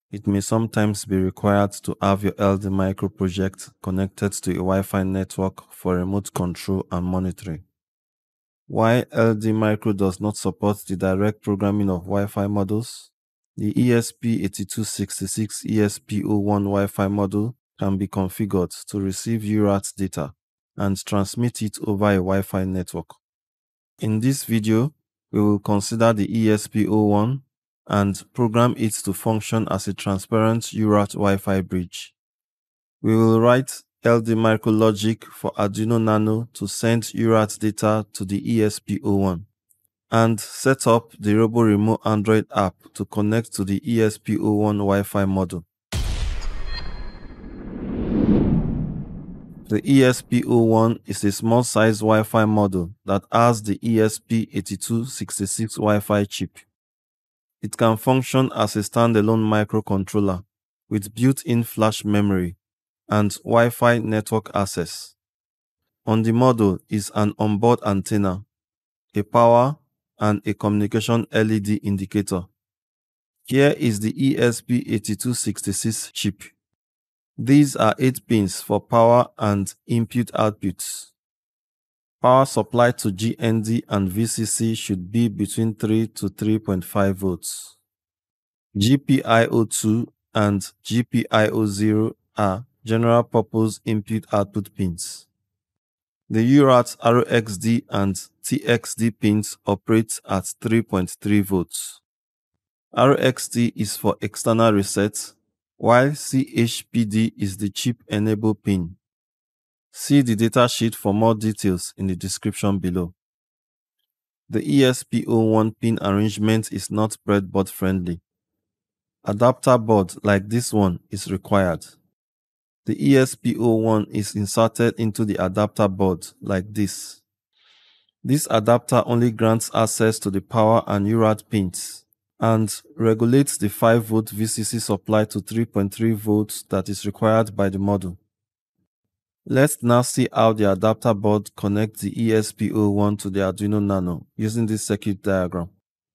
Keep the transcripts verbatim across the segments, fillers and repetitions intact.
it may sometimes be required to have your L D Micro project connected to a Wi-Fi network for remote control and monitoring. Why L D Micro does not support the direct programming of Wi-Fi modules? The E S P eighty-two sixty-six E S P zero one Wi-Fi module can be configured to receive U A R T data and transmit it over a Wi-Fi network. In this video, we will consider the E S P zero one and program it to function as a transparent U A R T Wi-Fi bridge. We will write L D Micro logic for Arduino Nano to send U A R T data to the E S P zero one and set up the RoboRemote Android app to connect to the E S P zero one Wi-Fi module. The E S P zero one is a small-sized Wi-Fi module that has the E S P eighty-two sixty-six Wi-Fi chip. It can function as a standalone microcontroller with built-in flash memory and Wi-Fi network access. On the module is an onboard antenna, a power, and a communication L E D indicator. Here is the E S P eighty-two sixty-six chip. These are eight pins for power and input-outputs. Power supply to G N D and V C C should be between three to three point five volts. G P I O two and G P I O zero are general purpose input-output pins. The U A R T R X D and T X D pins operate at three point three volts. R X D is for external reset, while C H P D is the chip enable pin. See the datasheet for more details in the description below. The E S P zero one pin arrangement is not breadboard friendly. Adapter board like this one is required. The E S P zero one is inserted into the adapter board like this. This adapter only grants access to the power and U A R T pins and regulates the five volt V C C supply to three point three volts that is required by the module. Let's now see how the adapter board connects the E S P zero one to the Arduino Nano using this circuit diagram.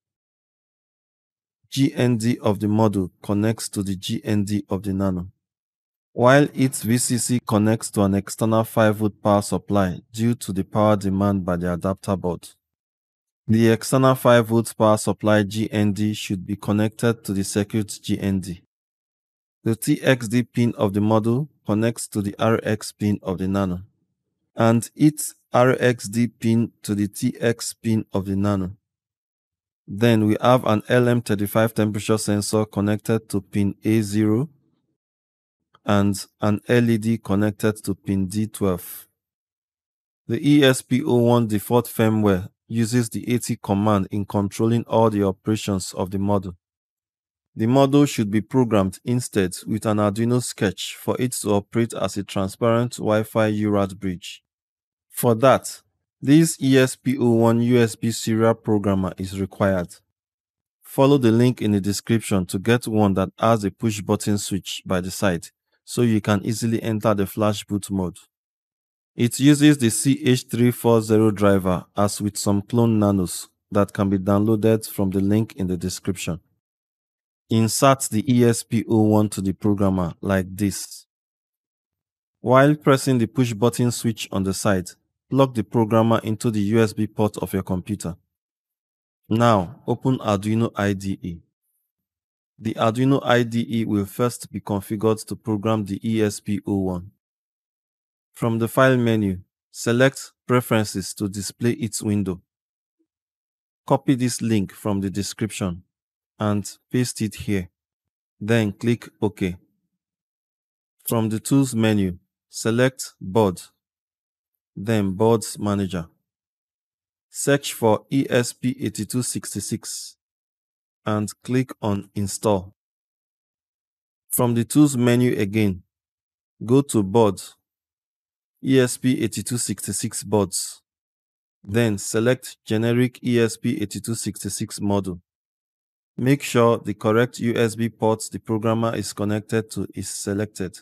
G N D of the module connects to the G N D of the Nano, while its V C C connects to an external five volt power supply due to the power demand by the adapter board. The external five volt power supply G N D should be connected to the circuit G N D. The T X D pin of the module connects to the R X pin of the Nano, and its R X D pin to the T X pin of the Nano. Then we have an L M thirty-five temperature sensor connected to pin A zero and an L E D connected to pin D twelve. The E S P zero one default firmware uses the AT command in controlling all the operations of the module. The module should be programmed instead with an Arduino sketch for it to operate as a transparent Wi-Fi U A R T bridge. For that, this E S P zero one U S B serial programmer is required. Follow the link in the description to get one that has a push button switch by the side so you can easily enter the flash boot mode. It uses the C H three forty driver as with some clone nanos that can be downloaded from the link in the description. Insert the E S P zero one to the programmer like this. While pressing the push button switch on the side, plug the programmer into the U S B port of your computer. Now open Arduino I D E. The Arduino I D E will first be configured to program the E S P zero one. From the File menu, select Preferences to display its window. Copy this link from the description and paste it here. Then click OK. From the Tools menu, select Board, then Boards Manager. Search for E S P eighty-two sixty-six and click on Install. From the Tools menu again, go to Board, E S P eighty-two sixty-six boards. Then select Generic E S P eighty-two sixty-six module. Make sure the correct U S B port the programmer is connected to is selected.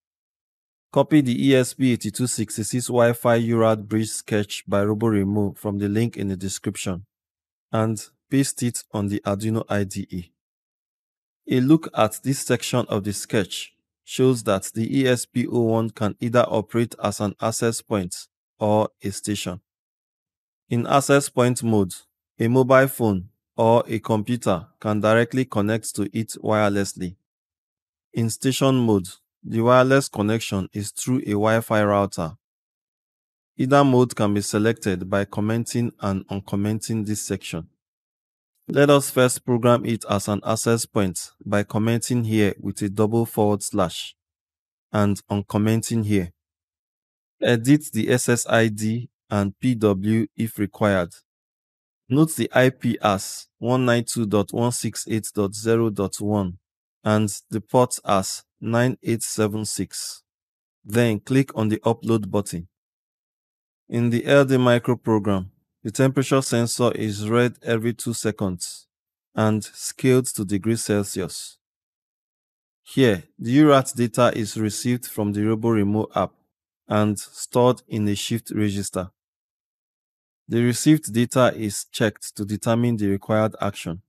Copy the E S P eighty-two sixty-six Wi-Fi U A R T bridge sketch by RoboRemote from the link in the description and paste it on the Arduino I D E. A look at this section of the sketch shows that the E S P zero one can either operate as an access point or a station. In access point mode, a mobile phone or a computer can directly connect to it wirelessly. In station mode, the wireless connection is through a Wi-Fi router. Either mode can be selected by commenting and uncommenting this section. Let us first program it as an access point by commenting here with a double forward slash and uncommenting here. Edit the S S I D and P W if required. Note the I P as one ninety-two dot one sixty-eight dot zero dot one and the port as nine eight seven six. Then click on the Upload button. In the L D Micro program, the temperature sensor is read every two seconds and scaled to degrees Celsius. Here, the U R A T data is received from the RoboRemote app and stored in a shift register. The received data is checked to determine the required action.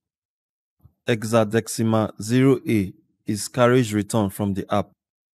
Hexadecimal zero A is carriage return from the app.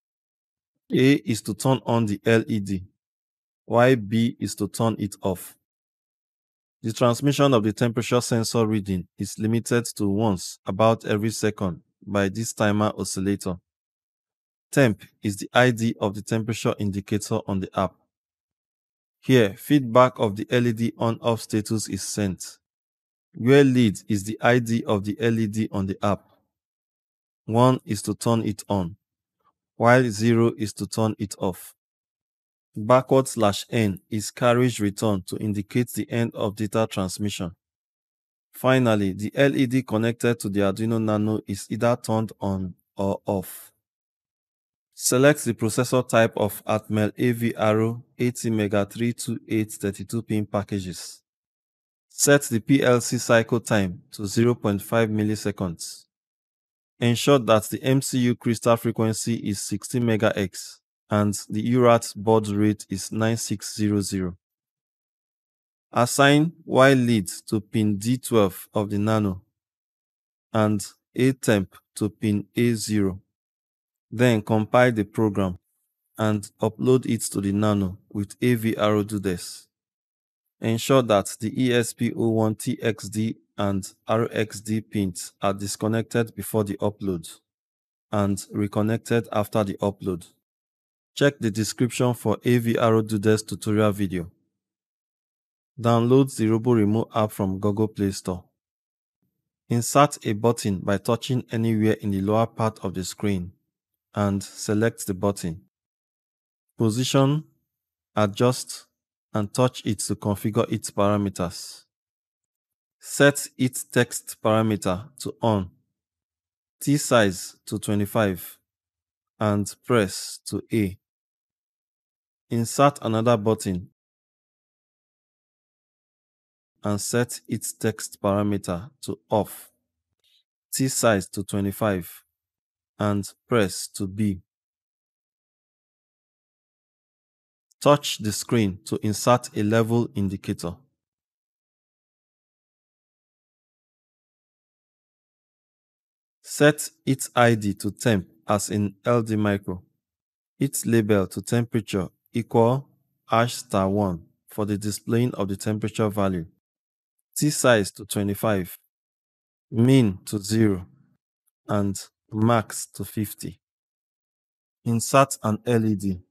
A is to turn on the L E D, while B is to turn it off. The transmission of the temperature sensor reading is limited to once about every second by this timer oscillator. Temp is the I D of the temperature indicator on the app. Here, feedback of the L E D on-off status is sent, where lead is the I D of the L E D on the app. one is to turn it on, while zero is to turn it off. Backward slash N is carriage return to indicate the end of data transmission. Finally, the L E D connected to the Arduino Nano is either turned on or off. Select the processor type of Atmel A V Arrow eighty mega three two eight thirty-two pin packages. Set the P L C cycle time to zero point five milliseconds. Ensure that the M C U crystal frequency is sixteen megahertz and the U R A T baud rate is nine six zero zero. Assign Y lead to pin D twelve of the Nano and A temp to pin A zero. Then compile the program and upload it to the Nano with A V Arrow do this. Ensure that the E S P zero one T X D and R X D pins are disconnected before the upload and reconnected after the upload. Check the description for A V Arrow do this tutorial video. Download the RoboRemote app from Google Play Store. Insert a button by touching anywhere in the lower part of the screen and select the button. Position, adjust, and touch it to configure its parameters. Set its text parameter to on, T size to twenty-five, and press to A. Insert another button and set its text parameter to off, T size to twenty-five, and press to B. Touch the screen to insert a level indicator. Set its I D to temp as in L D Micro. Its label to temperature equal hash star one for the displaying of the temperature value. T size to twenty-five, min to zero, and max to fifty. Insert an L E D.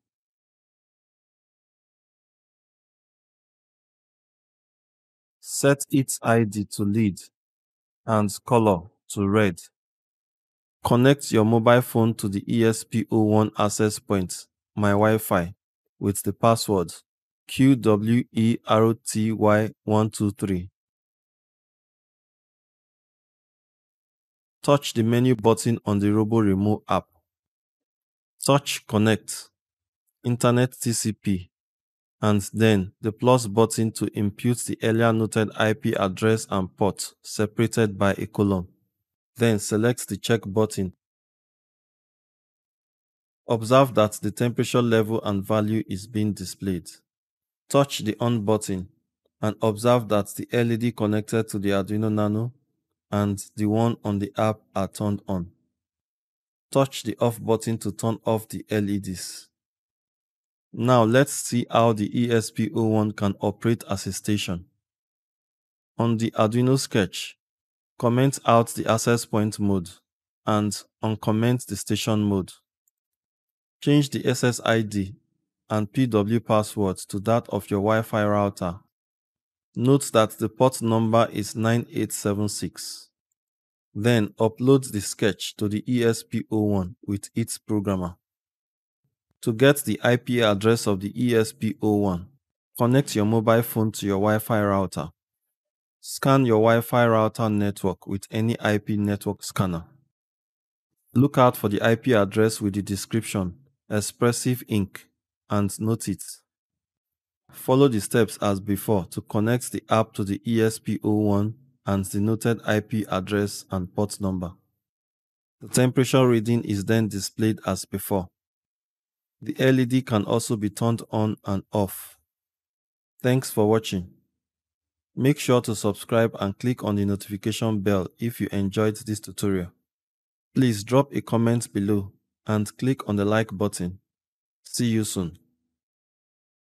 Set its I D to lead and color to red. Connect your mobile phone to the E S P zero one access point, My Wi-Fi, with the password Q W E R T Y one two three. Touch the menu button on the RoboRemote app. Touch Connect, Internet T C P, and then the plus button to impute the earlier noted I P address and port separated by a colon. Then select the check button. Observe that the temperature level and value is being displayed. Touch the on button and observe that the L E D connected to the Arduino Nano and the one on the app are turned on. touch the off button to turn off the L E Ds. Now let's see how the E S P zero one can operate as a station. On the Arduino Sketch, comment out the access point mode and uncomment the station mode. Change the S S I D and P W password to that of your Wi-Fi router. Note that the port number is nine eight seven six. Then upload the sketch to the E S P zero one with its programmer. To get the I P address of the E S P zero one, connect your mobile phone to your Wi-Fi router. Scan your Wi-Fi router network with any I P network scanner. Look out for the I P address with the description Expressive Incorporated and note it. Follow the steps as before to connect the app to the E S P zero one and the noted I P address and port number. The temperature reading is then displayed as before. The L E D can also be turned on and off. Thanks for watching. Make sure to subscribe and click on the notification bell if you enjoyed this tutorial. Please drop a comment below and click on the like button. See you soon.